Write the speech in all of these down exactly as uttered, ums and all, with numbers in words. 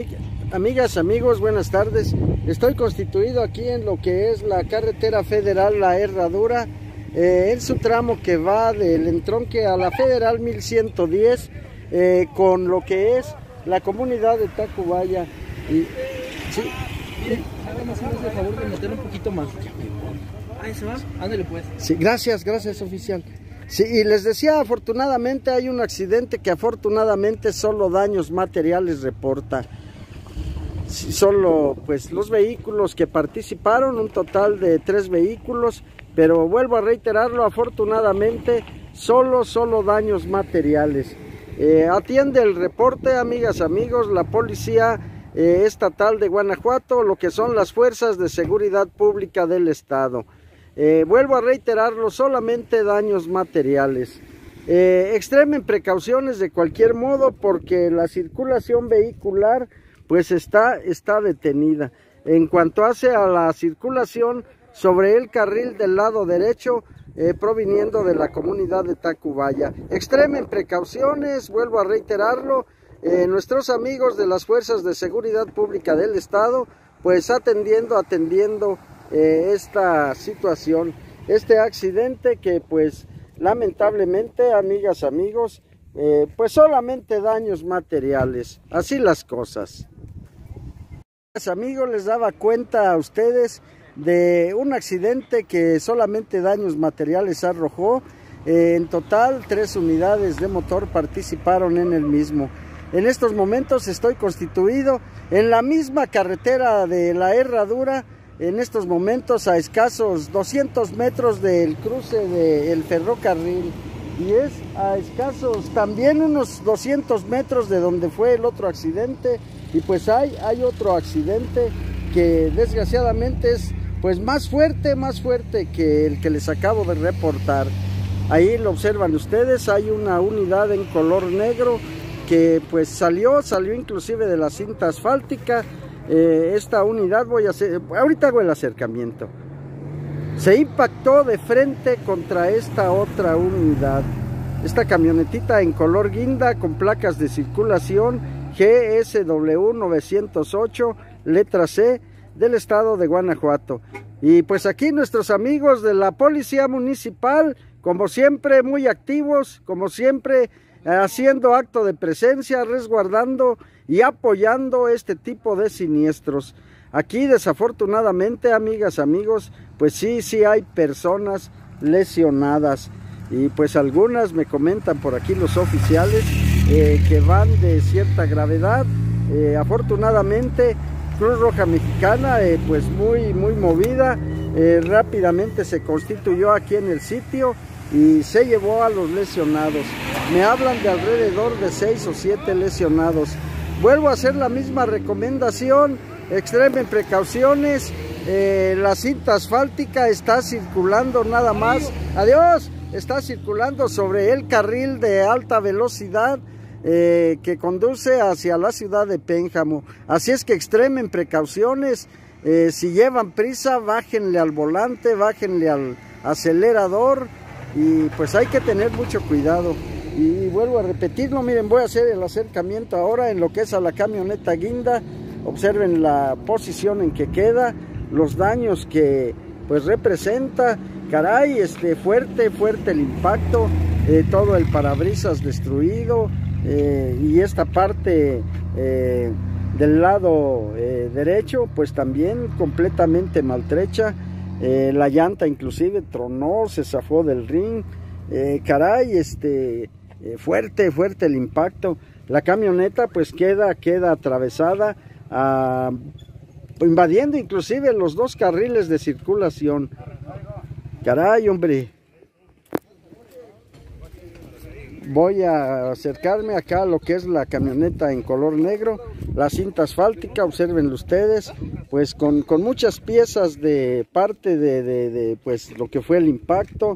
Amigas, amigos, buenas tardes. Estoy constituido aquí en lo que es la carretera federal La Herradura, eh, en su tramo que va del entronque a la federal mil ciento diez, eh, con lo que es la comunidad de Tacubaya. Y, sí, Mire, háganos el favor de meter un poquito más. Ahí se va, ándale pues. Sí, gracias, gracias, oficial. Sí, y les decía, afortunadamente hay un accidente que afortunadamente solo daños materiales reporta. Sí, solo pues los vehículos que participaron, un total de tres vehículos, pero vuelvo a reiterarlo, afortunadamente solo, solo daños materiales. Eh, atiende el reporte, amigas, amigos, la policía eh, estatal de Guanajuato, lo que son las fuerzas de seguridad pública del estado. Eh, vuelvo a reiterarlo, solamente daños materiales. Eh, extremen precauciones de cualquier modo porque la circulación vehicular pues está, está detenida. En cuanto hace a la circulación sobre el carril del lado derecho, eh, proviniendo de la comunidad de Tacubaya. Extremen precauciones, vuelvo a reiterarlo, eh, nuestros amigos de las fuerzas de seguridad pública del estado, pues atendiendo, atendiendo eh, esta situación, este accidente que pues lamentablemente, amigas, amigos, eh, pues solamente daños materiales, así las cosas. Amigos, les daba cuenta a ustedes de un accidente que solamente daños materiales arrojó. Eh, en total, tres unidades de motor participaron en el mismo. En estos momentos estoy constituido en la misma carretera de La Herradura, en estos momentos a escasos doscientos metros del cruce del ferrocarril, y es a escasos también unos doscientos metros de donde fue el otro accidente. Y pues hay, hay otro accidente que desgraciadamente es pues más fuerte, más fuerte que el que les acabo de reportar. Ahí lo observan ustedes, hay una unidad en color negro que pues salió, salió inclusive de la cinta asfáltica. Eh, esta unidad, voy a hacer, ahorita hago el acercamiento. Se impactó de frente contra esta otra unidad. Esta camionetita en color guinda con placas de circulación G S W novecientos ocho, letra C, del estado de Guanajuato. Y pues aquí nuestros amigos de la policía municipal, como siempre, muy activos, como siempre, haciendo acto de presencia, resguardando y apoyando este tipo de siniestros. Aquí desafortunadamente, amigas, amigos, pues sí, sí hay personas lesionadas. Y pues algunas me comentan por aquí los oficiales eh, que van de cierta gravedad. Eh, afortunadamente Cruz Roja Mexicana eh, pues muy muy movida, eh, rápidamente se constituyó aquí en el sitio y se llevó a los lesionados. Me hablan de alrededor de seis o siete lesionados. Vuelvo a hacer la misma recomendación, extremen precauciones. Eh, la cinta asfáltica está circulando nada más. Adiós. Está circulando sobre el carril de alta velocidad eh, que conduce hacia la ciudad de Pénjamo. Así es que extremen precauciones. Eh, si llevan prisa, bájenle al volante, bájenle al acelerador y pues hay que tener mucho cuidado. Y vuelvo a repetirlo, miren, voy a hacer el acercamiento ahora en lo que es a la camioneta guinda. Observen la posición en que queda, los daños que pues representa. Caray, este, fuerte, fuerte el impacto, eh, todo el parabrisas destruido, eh, y esta parte eh, del lado eh, derecho pues también completamente maltrecha. Eh, la llanta inclusive tronó, se zafó del ring. Eh, caray, este, eh, fuerte, fuerte el impacto. La camioneta pues queda, queda atravesada, ah, invadiendo inclusive los dos carriles de circulación. Caray, hombre. Voy a acercarme acá a lo que es la camioneta en color negro, la cinta asfáltica, observen ustedes, pues con, con muchas piezas de parte de, de, de pues lo que fue el impacto.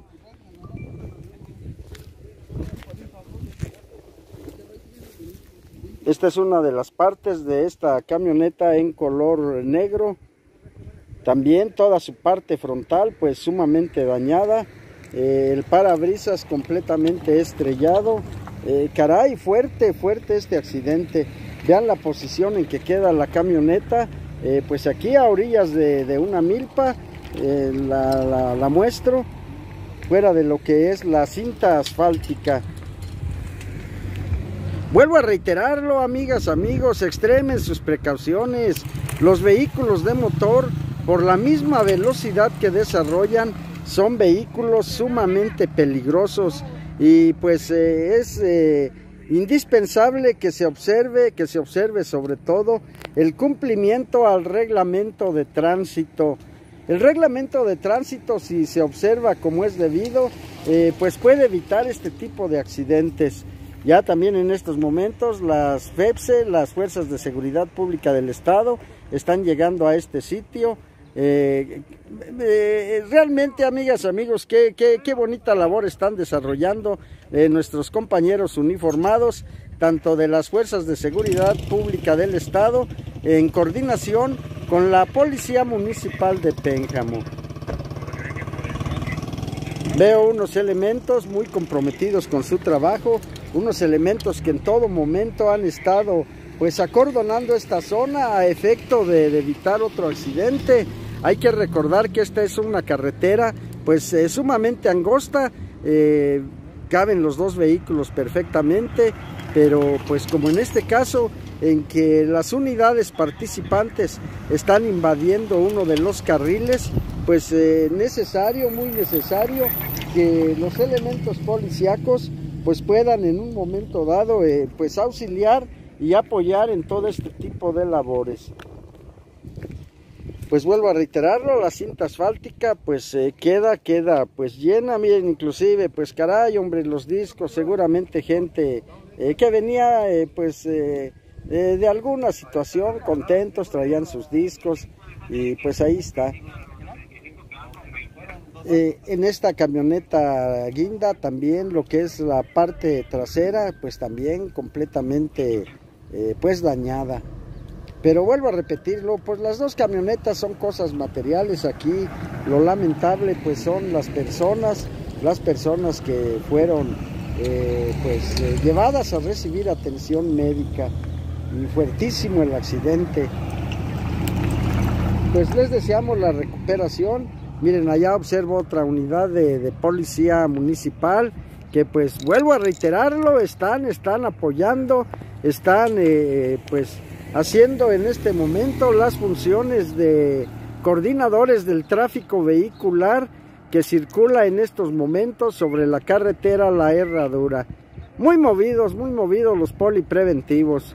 Esta es una de las partes de esta camioneta en color negro. También toda su parte frontal pues sumamente dañada, eh, el parabrisas completamente estrellado. Eh, caray, fuerte, fuerte este accidente. Vean la posición en que queda la camioneta, eh, pues aquí a orillas de, de una milpa, eh, la, la, la muestro, fuera de lo que es la cinta asfáltica. Vuelvo a reiterarlo, amigas, amigos, extremen sus precauciones. Los vehículos de motor, por la misma velocidad que desarrollan, son vehículos sumamente peligrosos y pues eh, es eh, indispensable que se observe, que se observe sobre todo el cumplimiento al reglamento de tránsito. El reglamento de tránsito, si se observa como es debido, eh, pues puede evitar este tipo de accidentes. Ya también en estos momentos las F E P S E, las Fuerzas de Seguridad Pública del Estado, están llegando a este sitio. Eh, eh, realmente, amigas, amigos, qué, qué, qué bonita labor están desarrollando eh, nuestros compañeros uniformados, tanto de las Fuerzas de Seguridad Pública del Estado, en coordinación con la Policía Municipal de Pénjamo. Veo unos elementos muy comprometidos con su trabajo, unos elementos que en todo momento han estado pues acordonando esta zona a efecto de, de evitar otro accidente. Hay que recordar que esta es una carretera pues eh, sumamente angosta, eh, caben los dos vehículos perfectamente, pero pues como en este caso en que las unidades participantes están invadiendo uno de los carriles, pues eh, necesario, muy necesario que los elementos policíacos pues puedan en un momento dado eh, pues auxiliar y apoyar en todo este tipo de labores. Pues vuelvo a reiterarlo, la cinta asfáltica pues eh, queda, queda pues llena, miren, inclusive pues caray, hombre, los discos, seguramente gente eh, que venía eh, pues eh, eh, de alguna situación, contentos, traían sus discos y pues ahí está. Eh, en esta camioneta guinda también lo que es la parte trasera pues también completamente eh, pues dañada. Pero vuelvo a repetirlo, pues las dos camionetas son cosas materiales. Aquí lo lamentable pues son las personas, las personas que fueron eh, pues eh, llevadas a recibir atención médica, y fuertísimo el accidente. Pues les deseamos la recuperación. Miren, allá observo otra unidad de, de policía municipal que pues vuelvo a reiterarlo, están, están apoyando, están eh, pues haciendo en este momento las funciones de coordinadores del tráfico vehicular que circula en estos momentos sobre la carretera La Herradura. Muy movidos, muy movidos los polipreventivos.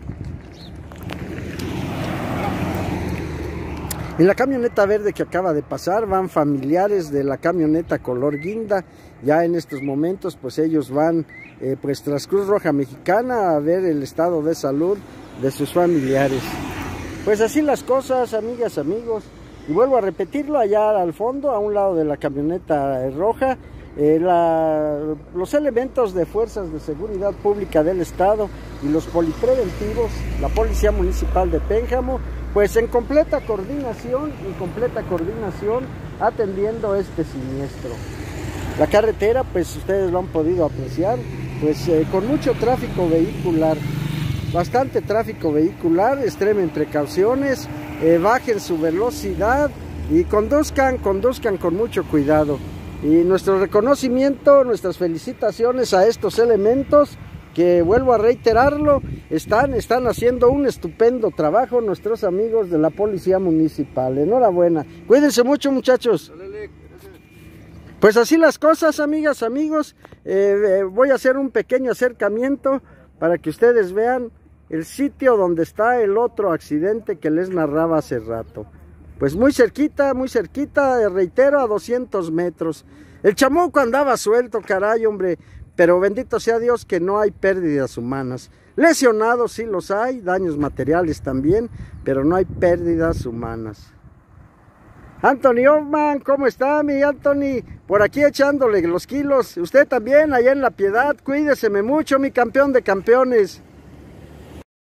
En la camioneta verde que acaba de pasar van familiares de la camioneta color guinda. Ya en estos momentos pues ellos van eh, pues tras Cruz Roja Mexicana a ver el estado de salud de sus familiares. Pues así las cosas, amigas, amigos. Y vuelvo a repetirlo, allá al fondo, a un lado de la camioneta roja, eh, la, los elementos de Fuerzas de Seguridad Pública del Estado y los polipreventivos, la Policía Municipal de Pénjamo, pues en completa coordinación, en completa coordinación, atendiendo este siniestro. La carretera, pues ustedes lo han podido apreciar, pues eh, con mucho tráfico vehicular, bastante tráfico vehicular, extremen precauciones, eh, bajen su velocidad y conduzcan, conduzcan con mucho cuidado. Y nuestro reconocimiento, nuestras felicitaciones a estos elementos que, vuelvo a reiterarlo, están, están haciendo un estupendo trabajo nuestros amigos de la Policía Municipal. Enhorabuena. Cuídense mucho, muchachos. Pues así las cosas, amigas, amigos. Eh, eh, voy a hacer un pequeño acercamiento para que ustedes vean el sitio donde está el otro accidente que les narraba hace rato. Pues muy cerquita, muy cerquita, reitero, a doscientos metros. El chamuco andaba suelto, caray, hombre. Pero bendito sea Dios que no hay pérdidas humanas. Lesionados sí los hay, daños materiales también, pero no hay pérdidas humanas. Anthony Hoffman, ¿cómo está mi Anthony? Por aquí echándole los kilos. Usted también, allá en La Piedad, cuídeseme mucho, mi campeón de campeones.